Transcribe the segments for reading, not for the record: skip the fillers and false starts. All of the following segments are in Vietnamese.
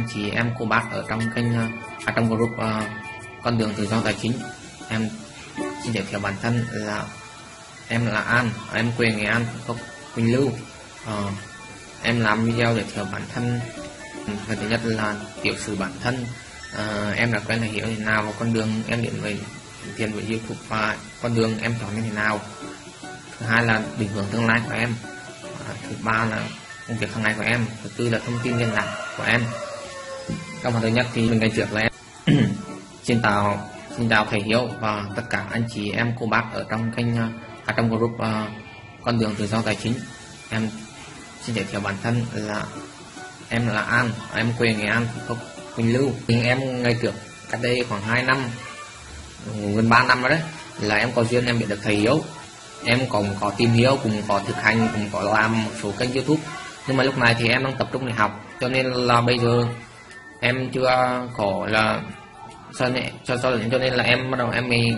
anh chị em cô bác ở trong kênh trong group con đường tự do tài chính. Em xin giới thiệu bản thân là em là An, em quê Nghệ An, gốc Quỳnh Lưu. Em làm video giới thiệu bản thân. Phần thứ nhất là tiểu sử bản thân, em đã quen là hiểu thế nào và con đường em đến với tiền với YouTube và con đường em chọn như thế nào. Thứ hai là định hướng tương lai của em. Thứ ba là công việc hàng ngày của em. Thứ tư là thông tin liên lạc của em. Trong phần thứ nhất thì ngày trước là em xin chào thầy Hiếu và tất cả anh chị em cô bác ở trong kênh trong group con đường tự do tài chính. Em xin giới thiệu bản thân là em là An, em quê Nghệ An, gốc Quỳnh Lưu. Nhưng em ngày trước cách đây khoảng 2 năm, gần 3 năm rồi đấy, là em có duyên em biết được thầy Hiếu. Em cũng có tìm hiểu, cũng có thực hành, cũng có làm một số kênh YouTube. Nhưng mà lúc này thì em đang tập trung để học, cho nên là bây giờ em chưa có là cho nên là em bắt đầu em mới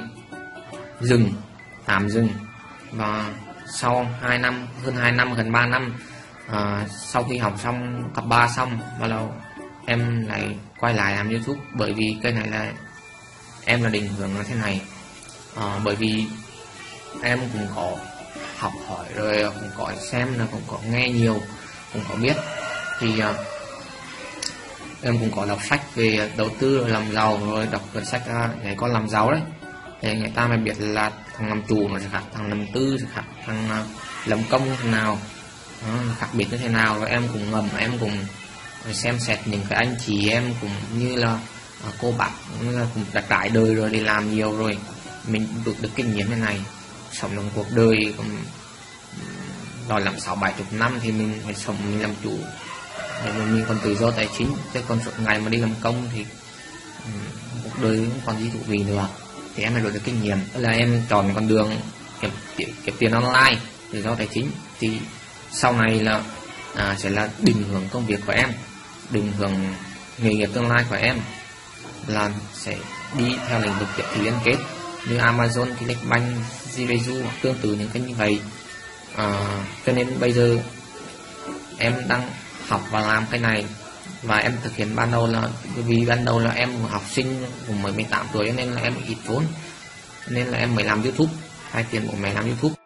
tạm dừng. Và sau 2 năm, hơn 2 năm, gần 3 năm, sau khi học xong cấp 3 xong, bắt đầu em lại quay lại làm YouTube. Bởi vì cái này là em là định hướng là thế này, bởi vì em cũng có học hỏi rồi, cũng có xem, là cũng có nghe nhiều, cũng có biết. Thì em cũng có đọc sách về đầu tư làm giàu, rồi đọc cuốn sách để con làm giàu đấy, để người ta mới biết là thằng làm chủ nó sẽ khác thằng làm tư, sẽ khác thằng làm công như thế nào, khác biệt như thế nào. Rồi em cũng em cũng xem xét những cái anh chị em cũng như là cô bác cũng đã trải đời rồi, đi làm nhiều rồi, mình được kinh nghiệm thế này, sống trong cuộc đời đòi làm 6-7 chục năm thì mình phải sống, mình làm chủ, mình còn tự do tài chính. Chứ còn suốt ngày mà đi làm công thì cuộc đời không còn gì thú vị nữa. Thì em phải được kinh nghiệm, đó là em chọn con đường kiếm tiền online, tự do tài chính. Thì sau này là sẽ là định hướng công việc của em, định hướng nghề nghiệp tương lai của em là sẽ đi theo lĩnh vực tiếp thị liên kết như Amazon, Clickbank, Zrezu, tương tự những cái như vậy. Cho nên bây giờ em đang học và làm cái này, và em thực hiện ban đầu là vì ban đầu là em học sinh cũng mới 18 tuổi, nên là em ít vốn, nên là em mới làm YouTube, vay tiền của mẹ làm YouTube.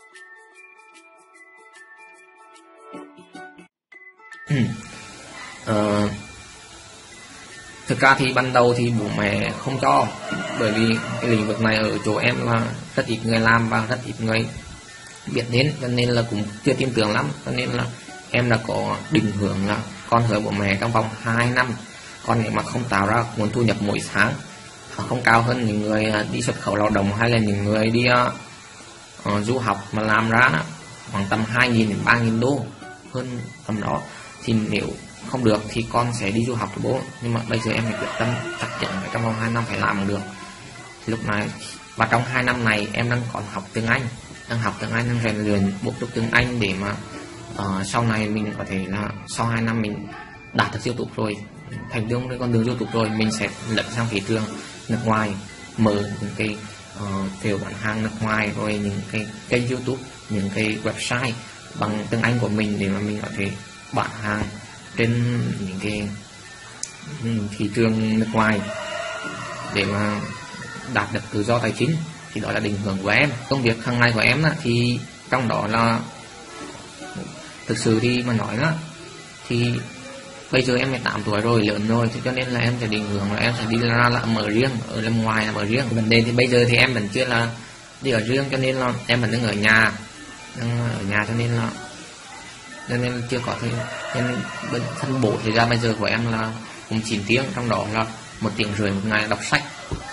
Thực ra thì ban đầu thì bố mẹ không cho, bởi vì cái lĩnh vực này ở chỗ em là rất ít người làm và rất ít người biết đến, cho nên là cũng chưa tin tưởng lắm. Cho nên là em đã có định hướng là con hứa bố mẹ trong vòng 2 năm, con nếu mà không tạo ra nguồn thu nhập mỗi tháng không cao hơn những người đi xuất khẩu lao động hay là những người đi du học mà làm ra khoảng tầm 2.000 đến 3.000 đô, hơn tầm đó, thì nếu không được thì con sẽ đi du học với bố. Nhưng mà bây giờ em phải quyết tâm chắc chắn là trong vòng 2 năm phải làm được. Thì lúc này và trong 2 năm này em đang còn học tiếng Anh, đang rèn luyện bổ túc tiếng Anh để mà sau này mình có thể là sau 2 năm mình đạt được YouTube rồi, thành công với con đường YouTube rồi, mình sẽ lật sang thị trường nước ngoài, mở những cái kiểu bán hàng nước ngoài, rồi những cái kênh YouTube, những cái website bằng tiếng Anh của mình để mà mình có thể bán hàng trên những cái thị trường nước ngoài để mà đạt được tự do tài chính. Thì đó là định hướng của em. Công việc hàng ngày của em thì trong đó là thực sự thì mà nói thì bây giờ em 18 tuổi rồi, lớn rồi, cho nên là em sẽ định hướng là em sẽ đi ra là mở riêng, ở làm ngoài là mở riêng. Vấn đề thì bây giờ thì em vẫn chưa là đi ở riêng, cho nên là em vẫn đang ở nhà, cho nên là chưa có thời. Nên phân bổ thời gian bây giờ của em là cũng 9 tiếng, trong đó là 1 tiếng rưỡi một ngày đọc sách.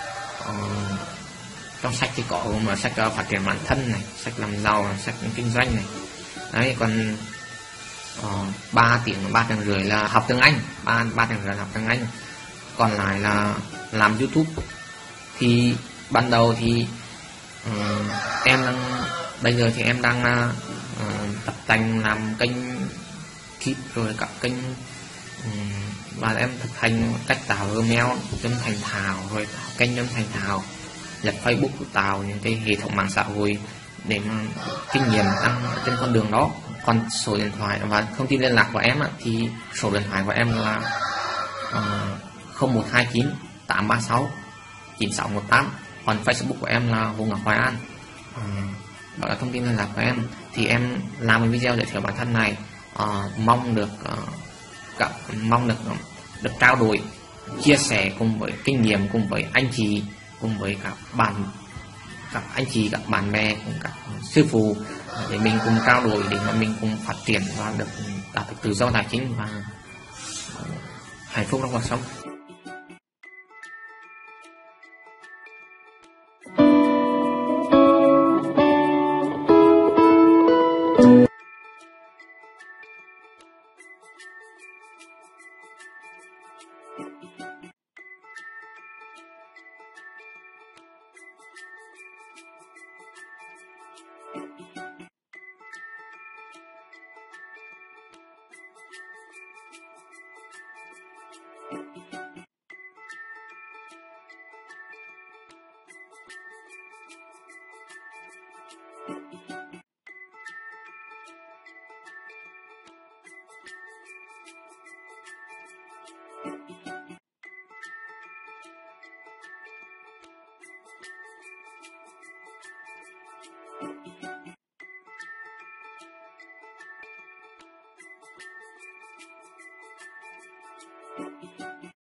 Trong sách thì có mà sách phát triển bản thân này, sách làm giàu, sách kinh doanh này đấy. Còn 3 tiếng rưỡi là học tiếng Anh, 3 tiếng rưỡi học tiếng Anh, còn lại là làm YouTube. Thì ban đầu thì bây giờ thì em đang tập tành làm kênh keep, rồi các kênh và em thực hành cách tạo email cho thành thạo, rồi kênh cho thành thạo, lập Facebook, tạo những cái hệ thống mạng xã hội để mà kinh nghiệm tăng trên con đường đó. Còn số điện thoại và thông tin liên lạc của em thì số điện thoại của em là 0129 836 9618. Còn Facebook của em là Hồ Ngọc Hoài An. Đó là thông tin liên lạc của em. Thì em làm một video giới thiệu bản thân này, mong được được trao đổi, chia sẻ cùng với kinh nghiệm, cùng với anh chị, cùng với các anh chị, các bạn bè, cùng các sư phụ, để mình cùng trao đổi, để mà mình cùng phát triển và đạt được tự do tài chính và hạnh phúc trong cuộc sống.